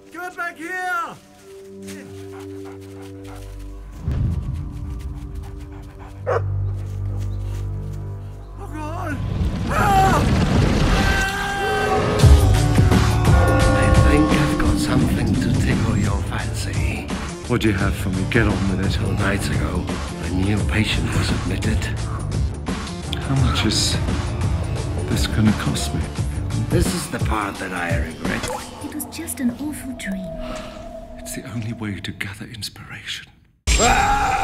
Get back here! Oh, God! I think I've got something to tickle your fancy. What do you have for me? Get on with it. 2 nights ago, a new patient was admitted. How much is this gonna cost me? This is the part that I regret. It was just an awful dream. It's the only way to gather inspiration. Ah!